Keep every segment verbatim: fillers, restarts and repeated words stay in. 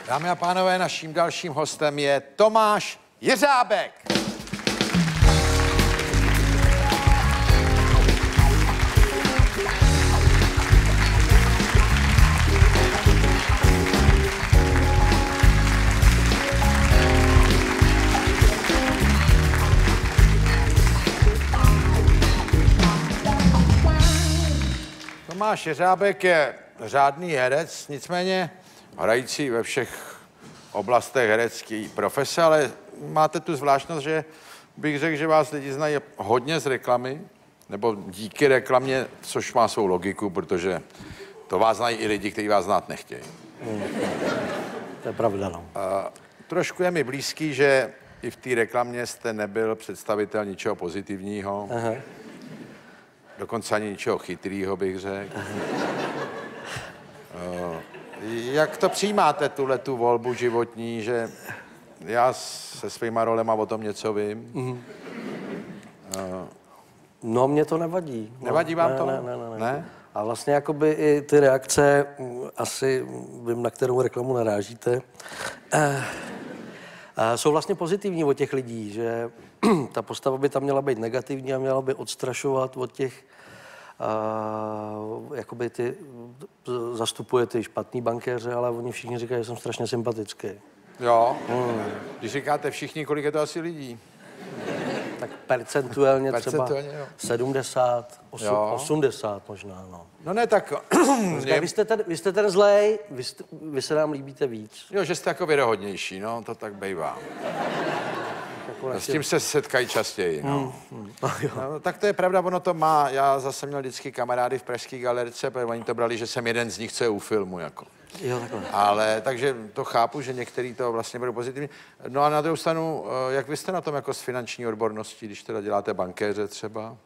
Dámy a pánové, naším dalším hostem je Tomáš Jeřábek. Tomáš Jeřábek je řádný herec, nicméně hrající ve všech oblastech herecké profese, ale máte tu zvláštnost, že bych řekl, že vás lidi znají hodně z reklamy, nebo díky reklamě, což má svou logiku, protože to vás znají i lidi, kteří vás znát nechtějí. Hmm. To je pravda, no. A trošku je mi blízký, že i v té reklamě jste nebyl představitel ničeho pozitivního. Aha. Dokonce ani ničeho chytrýho, bych řekl. uh, jak to přijímáte, tuhle tu volbu životní, že já se svýma rolema o tom něco vím? Mm. Uh, no, mě to nevadí. Nevadí vám ne, to? Ne, ne, ne, ne. ne? A vlastně jakoby i ty reakce, asi vím, na kterou reklamu narážíte, uh, jsou vlastně pozitivní od těch lidí, že ta postava by tam měla být negativní a měla by odstrašovat od těch, uh, jakoby ty, zastupuje ty špatný bankéře, ale oni všichni říkají, že jsem strašně sympatický. Jo, hmm. Když říkáte všichni, kolik je to asi lidí? Tak percentuálně, percentuálně třeba jo. sedmdesát, osmdesát možná, no. No ne, tak... Říkaj, vy, jste ten, vy jste ten zlej, vy, jste, vy se nám líbíte víc. Jo, že jste jako věrohodnější, no, to tak bývá. No, s tím se setkají častěji, no. Hmm, hmm. No, no. Tak to je pravda, ono to má. Já zase měl vždycky kamarády v pražské galerce, protože oni to brali, že jsem jeden z nich, co je u filmu, jako. Jo, takhle. Ale, takže to chápu, že některý to vlastně budou pozitivní. No a na druhou stranu, jak vy jste na tom jako s finanční odborností, když teda děláte bankéře třeba?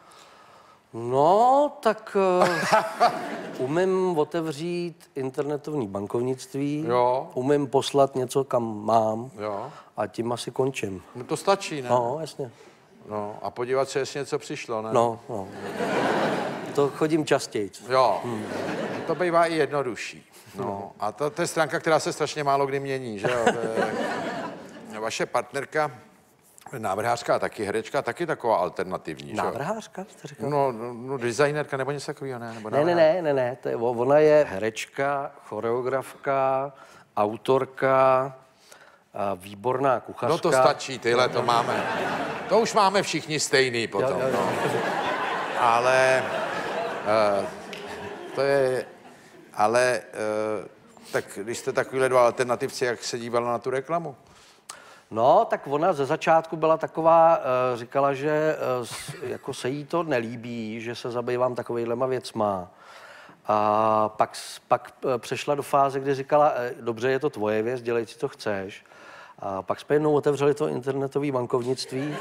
No, tak uh, umím otevřít internetovní bankovnictví, jo. Umím poslat něco, kam mám, jo. A tím asi končím. No to stačí, ne? No, jasně. No, a podívat se, jestli něco přišlo, ne? No, no. To chodím častěji. Jo, hmm. To bývá i jednodušší. No, a to, to je stránka, která se strašně málo kdy mění, že jo? Je, vaše partnerka, návrhářka, taky herečka, taky taková alternativní, že jo? Návrhářka, jste říkal? No, no, no, designerka nebo něco takového, ne? Nebo ne, ne, ne, ne, ne, to je, ona je herečka, choreografka, autorka, a výborná kuchařka. No to stačí, tyhle to máme. To už máme všichni stejný potom, jo, jo, jo. No. Ale uh, to je, ale uh, tak když jste takovýhle dva alternativci, jak se dívala na tu reklamu? No, tak ona ze začátku byla taková, uh, říkala, že uh, jako se jí to nelíbí, že se zabývám takovejhlema věcma. A pak, pak uh, přešla do fáze, kdy říkala, uh, dobře, je to tvoje věc, dělej si, co chceš. A pak jsme jednou otevřeli to internetové bankovnictví.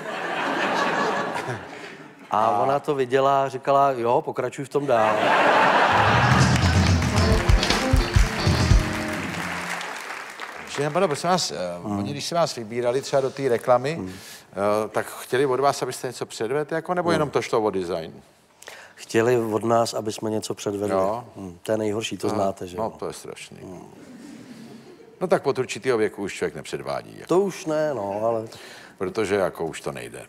A ona to viděla a říkala, jo, pokračuj v tom dál. Pane, prosím vás, hmm. oni, když se vás vybírali třeba do té reklamy, hmm. uh, tak chtěli od vás, abyste něco předvedli, jako, nebo hmm. jenom to šlo o design? Chtěli od nás, aby jsme něco předvedli. Hmm. To je nejhorší, to no, znáte, že? No, to je strašný. Hmm. No tak pod určitýho věku už člověk nepředvádí. Jako. To už ne, no, ale... Protože jako už to nejde.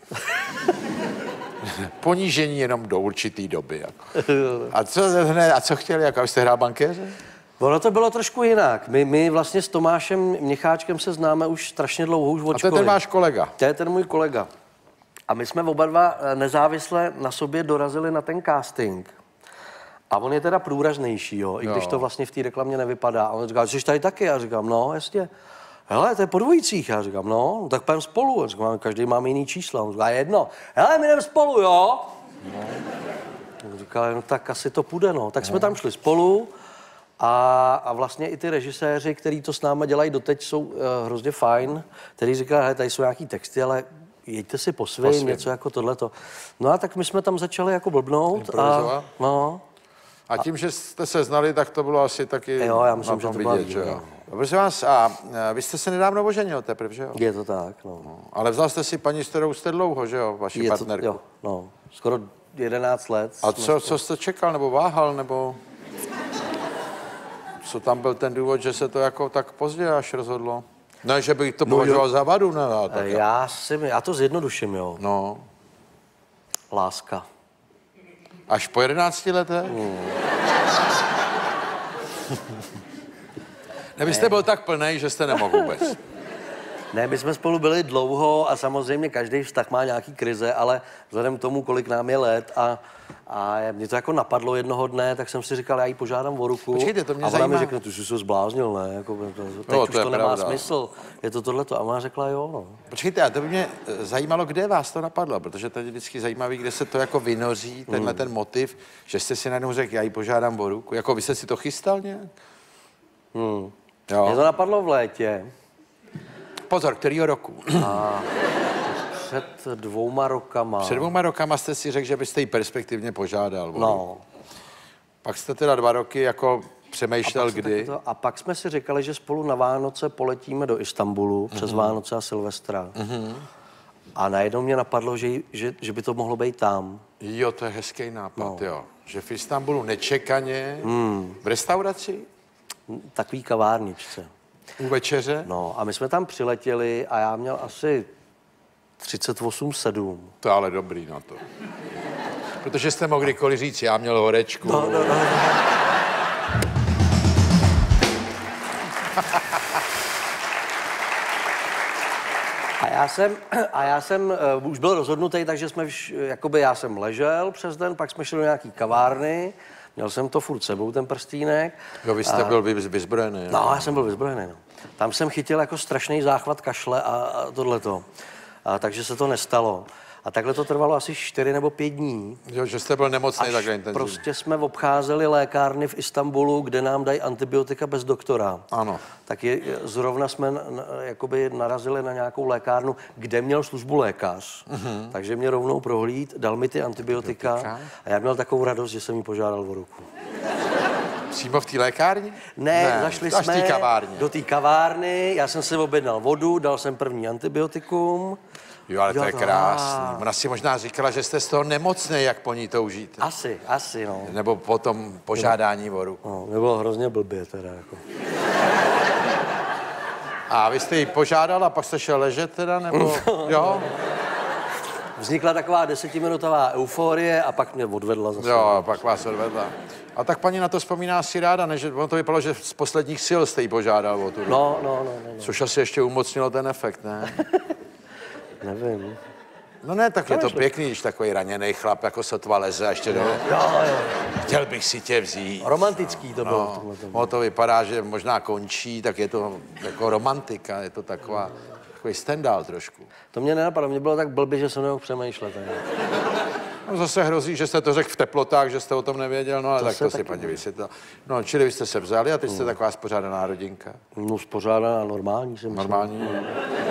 Ponížení jenom do určitý doby. Jako. A co, a co chtěli, jako abyste hrál bankéře? Ono to bylo trošku jinak. My, my vlastně s Tomášem Měcháčkem se známe už strašně dlouho, už od školy. A to je ten váš kolega? To je ten můj kolega. A my jsme oba dva nezávisle na sobě dorazili na ten casting. A on je teda průraznější, jo, i když jo. To vlastně v té reklamě nevypadá. A on říká, jsi tady taky? Já říkám, no, jasně. Hele, to je po dvojicích. Já říkám, no, no tak půjdeme spolu. Já říkám, každý máme jiný čísla. On říká, jedno. Hele, my jdeme spolu, jo? No. On říkal, no tak asi to půjde, no. Tak no. Jsme tam šli spolu a, a vlastně i ty režiséři, kteří to s námi dělají doteď, jsou uh, hrozně fajn. Který říká, hele, tady jsou nějaký texty, ale jeďte si po svým, po svým. Něco jako tohleto. No a tak my jsme tam začali jako blbnout. A, no. A tím, že jste se znali, tak to bylo asi taky jo, já myslím, že to vidět, že jo. Prosím vás, a vy jste se nedávno oženil teprve, že jo? Je to tak, no. no. Ale vzal jste si paní, s kterou jste dlouho, že jo, vaši je partnerku? To, jo, no, skoro jedenáct let. A co, co jste čekal, nebo váhal, nebo... co tam byl ten důvod, že se to jako tak pozdě až rozhodlo? Ne, že bych to považoval no, za vadu, ne? Tak já, si, já to zjednoduším, jo. No. Láska. Až po jedenácti letech? Mm. Ne, vy jste byl tak plnej, že jste nemohl vůbec. Ne, my jsme spolu byli dlouho a samozřejmě každý vztah má nějaký krize, ale vzhledem k tomu, kolik nám je let a, a mě to jako napadlo jednoho dne, tak jsem si říkal, já jí požádám o ruku. Počkejte, to mě a ona zajímá. mi řekne, ty jsi se zbláznil, ne? Jako, to, teď no, už to, to nemá pravda. Smysl, je to tohleto. A ona řekla, jo, no. Počkejte, a to by mě zajímalo, kde vás to napadlo, protože to je vždycky zajímavý, kde se to jako vynoří, tenhle mm. ten motiv, že jste si najednou řekl, já jí požádám o ruku. Jako vy jste si to chystal nějak? Mm. Jo. Mě to napadlo v létě. Pozor, kterýho roku? A před dvouma rokama. Před dvouma rokama jste si řekl, že byste jí perspektivně požádal. No. Pak jste teda dva roky jako přemýšlel, a kdy. To, a pak jsme si říkali, že spolu na Vánoce poletíme do Istanbulu mm-hmm. přes Vánoce a Silvestra. Mm-hmm. A najednou mě napadlo, že, že, že by to mohlo být tam. Jo, to je hezký nápad, no. Jo. Že v Istanbulu nečekaně, mm. v restauraci? Takový kavárničce. U večeře? No a my jsme tam přiletěli a já měl asi třicet osm sedm. To je ale dobrý na to. Protože jste mohli kdykoliv říct, já měl horečku. No, no, no. A já jsem, a já jsem uh, už byl rozhodnutý, takže jsme, vš, jakoby já jsem ležel přes den, pak jsme šli do nějaký kavárny, měl jsem to furt sebou, ten prstínek. Jo, vy jste a, byl vyzbrojený. No, já jsem byl vyzbrojený, no. Tam jsem chytil jako strašný záchvat kašle a, a tohleto. A, takže se to nestalo. A takhle to trvalo asi čtyři nebo pět dní. Jo, že jste byl nemocný takhle intenzivně. Prostě jsme obcházeli lékárny v Istanbulu, kde nám dají antibiotika bez doktora. Ano. Tak je, zrovna jsme na, jakoby narazili na nějakou lékárnu, kde měl službu lékař. Uh-huh. Takže mě rovnou prohlíd, dal mi ty antibiotika, antibiotika a já měl takovou radost, že jsem jí požádal o ruku. Přímo v té lékárně? Ne, ne, zašli jsme do té kavárny. Do té kavárny, já jsem si objednal vodu, dal jsem první antibiotikum. Jo, ale jo, to je krásný. Ona si možná říkala, že jste z toho nemocný, jak po ní toužíte. Asi, asi, no. Nebo po tom požádání o ruku. No, nebylo hrozně blbě teda, jako. A vy jste ji požádal a pak jste šel ležet teda, nebo jo? Vznikla taková desetiminutová euforie a pak mě odvedla zase. Jo, a pak vás odvedla. A tak paní na to vzpomíná si ráda, než ono to vypadalo, že z posledních sil jste jí požádal o tu ruku. No, no, no, no, no. Což asi ještě umocnilo ten efekt, ne? Nevím. No ne, tak to je to pěkný, když takový raněný chlap jako sotva leze a ještě do... Jo, jo. Chtěl bych si tě vzít. Romantický to bylo. No, to vypadá, že možná končí, tak je to jako romantika, je to taková, takový skandál trošku. To mě nenapadlo, mě bylo tak blbě, že jsem nemohl přemýšlet. No zase hrozí, že jste to řekl v teplotách, že jste o tom nevěděl, no ale to tak to si paní vysvětlila. No, čili vy jste se vzali a teď jste hmm. taková spořádaná rodinka. No, spořádaná, normální jsem. Normální? No.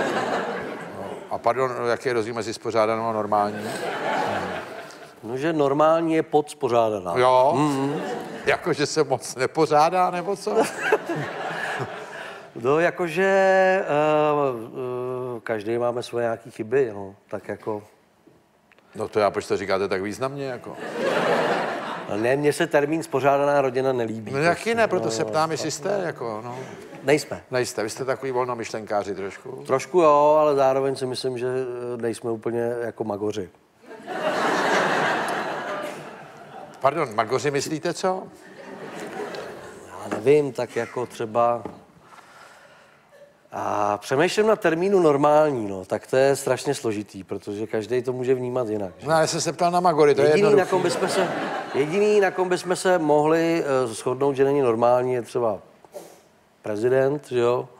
A pardon, jaký je rozdíl mezi spořádanou a normální? No, že normální je podspořádaná. Jo? Mm-hmm. Jako, že se moc nepořádá, nebo co? No, jakože uh, uh, každý máme svoje nějaké chyby, no, tak jako... No to já, proč to říkáte tak významně, jako? Ne, mně se termín spořádaná rodina nelíbí. No jaký ne, proto no, se ptám, jestli jste, jako, no... Nejsme. Nejste, vy jste takový volnomyšlenkáři trošku? Trošku jo, ale zároveň si myslím, že nejsme úplně jako magoři. Pardon, magoři myslíte co? Já nevím, tak jako třeba... A přemýšlím na termínu normální, no, tak to je strašně složitý, protože každý to může vnímat jinak. Že? No, ale jsem se ptal na magory, to jediný, je jednoduchý. Na kom bychom se, jediný, na kom bychom se mohli uh, shodnout, že není normální, je třeba prezident, že jo?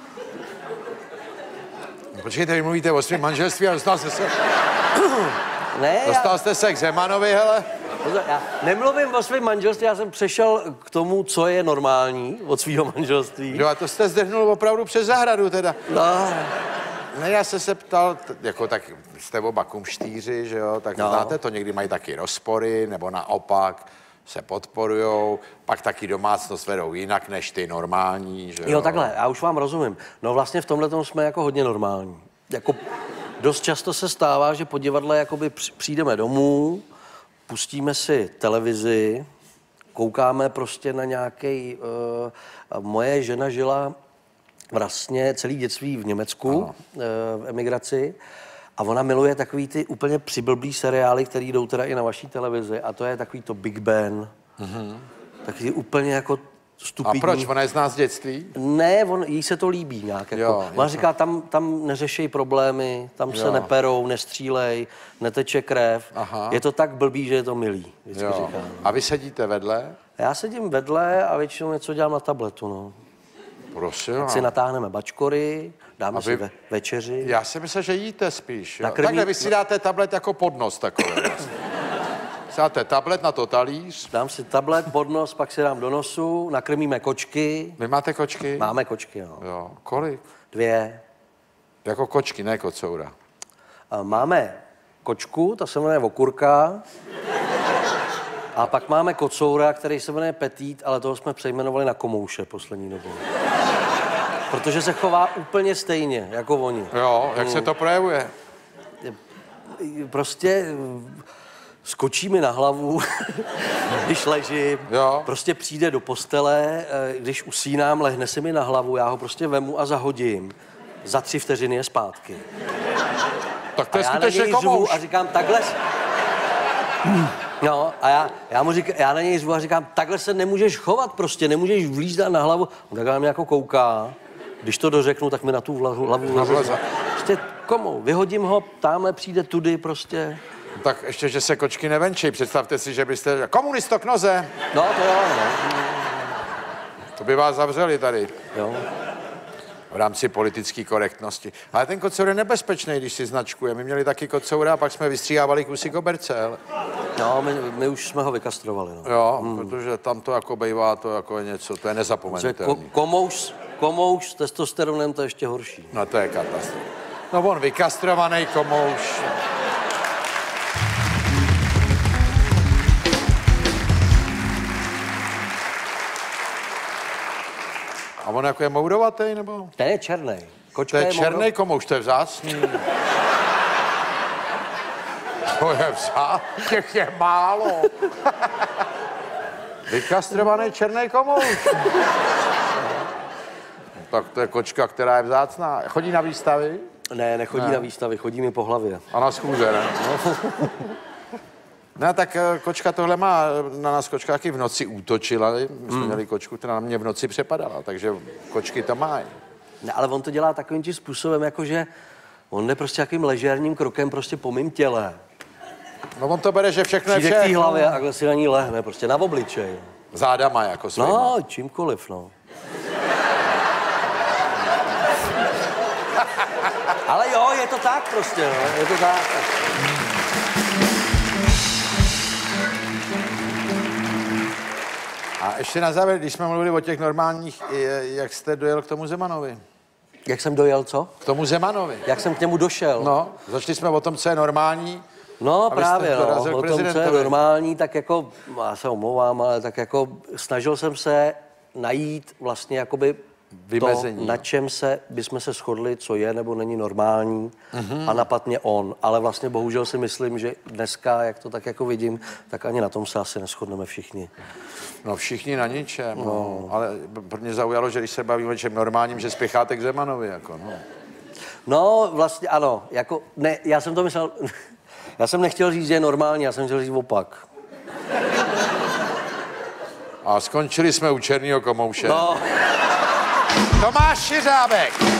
Počkejte, vy mluvíte o svém manželství a dostal jste se... Ne, dostal já... jste se k Zemanovi, hele? Já nemluvím o svém manželství, já jsem přešel k tomu, co je normální od svého manželství. Jo, a to jste zdrhnul opravdu přes zahradu teda. No. Ne, já jsem se ptal, t- jako tak jste oba kumštýři, že jo, tak no. Znáte to, někdy mají taky rozpory, nebo naopak se podporujou, pak taky domácnost vedou jinak než ty normální, že jo. Jo, takhle, já už vám rozumím. No vlastně v tomhletom jsme jako hodně normální. Jako dost často se stává, že po divadle jakoby přijdeme domů, pustíme si televizi, koukáme prostě na nějaký. Uh, moje žena žila vlastně celý dětství v Německu, uh, v emigraci. A ona miluje takový ty úplně přiblblý seriály, který jdou teda i na vaší televizi. A to je takový to Big Ben. Mm-hmm. Takový úplně jako stupidní. A proč? Ona je z nás z dětství? Ne, on, jí se to líbí nějak. Jako. Jo, Ona říká, tam, tam neřešej problémy, tam jo. se neperou, nestřílej, neteče krev. Aha. Je to tak blbý, že je to milý. Vždycky říká. A vy sedíte vedle? Já sedím vedle a většinou něco dělám na tabletu. No. Prosím. Tak si natáhneme bačkory, dáme vy... si ve, večeři. Já si myslím, že jíte spíš. Jo? Nakrmí... Takhle vy si dáte tablet jako podnos takový. Vlastně. Dáte tablet na to talíř. Dám si tablet, podnos, pak si dám do nosu, nakrmíme kočky. Vy máte kočky? Máme kočky, no. Jo. Kolik? Dvě. Jako kočky, ne kocoura. A máme kočku, ta se jmenuje Okurka. A pak máme kocoura, který se jmenuje Petit, ale toho jsme přejmenovali na Komouše poslední dobou. Protože se chová úplně stejně, jako oni. Jo, jak se to projevuje? Prostě skočí mi na hlavu, když ležím. Jo. Prostě přijde do postele, když usínám, lehne se mi na hlavu, já ho prostě vemu a zahodím. Za tři vteřiny je zpátky. Tak to je a já skutečně na něj komouš. řvu a říkám, takhle... No, a já, já mu říkám, já na něj řvu a říkám, takhle se nemůžeš chovat prostě, nemůžeš vlízdat na hlavu. On takhle na mě jako kouká. Když to dořeknu, tak mi na tu hlavu leze. Prostě komu? Vyhodím ho, tamhle přijde tudy prostě. Tak ještě, že se kočky nevenčí. Představte si, že byste... Komunisto k noze! No, to jo, no. To by vás zavřeli tady. Jo. V rámci politické korektnosti. Ale ten kocour je nebezpečný, když si značkuje. My měli taky kocoura a pak jsme vystříhávali kusy koberce. Ale... No, my, my už jsme ho vykastrovali. No. Jo, hmm. protože tam to jako bejvá, to jako je něco, to je nezapomenutelné. Ko, komouš, komouš s testosteronem, to je ještě horší. No to je katastrofa. No on vykastrovaný komouš. A on jako je mourovatý, nebo? Ten je černý. Kočka to je, je černý komouš, to je vzácný. To je vzácný, těch je málo. Vykastrovaný černý komouš. Tak to je kočka, která je vzácná. Chodí na výstavy? Ne, nechodí ne. na výstavy, chodí mi po hlavě. A na schůze, ne? No. Ne, tak kočka tohle má, na nás kočka taky v noci útočila. My jsme mm. měli kočku, která na mě v noci přepadala, takže kočky to mají. Ne, ale on to dělá takovým tím způsobem, jakože on jde prostě takovým ležérním krokem prostě po mým těle. No on to bere, že všechno je přijde všechno. k té hlavě a takhle si na ní lehne, prostě na obličej. Zádama jako svýma. No, čímkoliv, no. Ale jo, je to tak prostě, no, je to tak. A ještě na závěr, když jsme mluvili o těch normálních, jak jste dojel k tomu Zemanovi? Jak jsem dojel, co? K tomu Zemanovi. Jak jsem k němu došel? No, začali jsme o tom, co je normální. No právě, no, o tom, co je normální, tak jako, já se omlouvám, ale tak jako snažil jsem se najít vlastně jakoby vymezení, to, na čem se bychom se shodli, co je nebo není normální, mm-hmm. a napadl mě on. Ale vlastně bohužel si myslím, že dneska, jak to tak jako vidím, tak ani na tom se asi neshodneme všichni. No všichni na ničem, no. No. Ale pro mě zaujalo, že když se bavíme o čem normálním, že spěcháte k Zemanovi, jako no. No vlastně ano, jako, ne, já jsem to myslel, já jsem nechtěl říct, že je normální, já jsem chtěl říct opak. A skončili jsme u černýho komouše. No. Tomáš Šiřábek.